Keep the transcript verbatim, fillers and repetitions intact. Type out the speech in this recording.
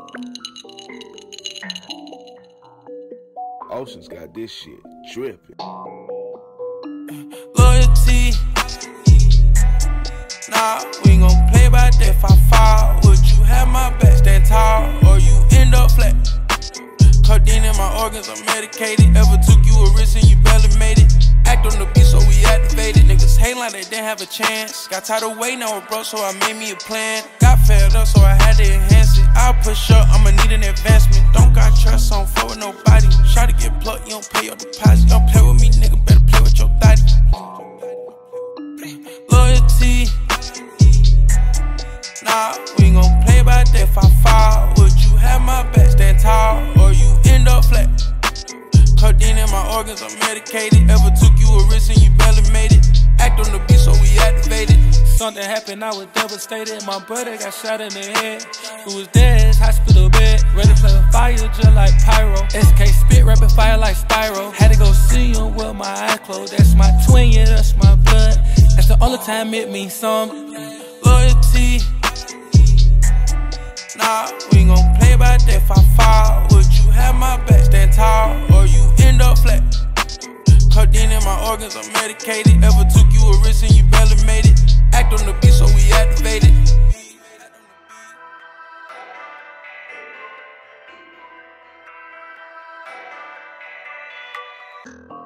Ocean's got this shit dripping. Loyalty. Nah, we ain't gon' play by that. If I fall, would you have my back? Stand tall, or you end up flat. Codeine in my organs, I'm medicated. Ever took you a risk and you barely made it? Act on the beat, so we activated. Niggas hate like they didn't have a chance. Got tired of waiting, now we're broke, so I made me a plan. Got fed up, so I had to enhance it. I'll push up, I'ma need an advancement. Don't got trust, I don't fuck with nobody. Try to get plucked, you don't pay your deposit. Don't play with me, nigga, better play with your thotty. Loyalty. Nah, we ain't gon' play by that. If I fall, would you have my back? Stand tall, or you end up flat. Codeine in my organs, I'm medicated. Ever took you a risk and you barely made it? Act on the beat, so we activated. Something happened, I was devastated. My brother got shot in the head. Who was dead, his hospital bed. Ready to play with fire just like pyro. S K spit, rapid fire like Spyro. Had to go see him with my eyes closed. That's my twin, yeah, that's my blood. That's the only time it means some. Loyalty. Nah, we ain't gon' play by that. If I fall, would you have my back? Stand tall, or you end up flat. Codeine in my organs, I'm medicated. Ever took you a risk and you barely made it? Act on the beat, so we activated.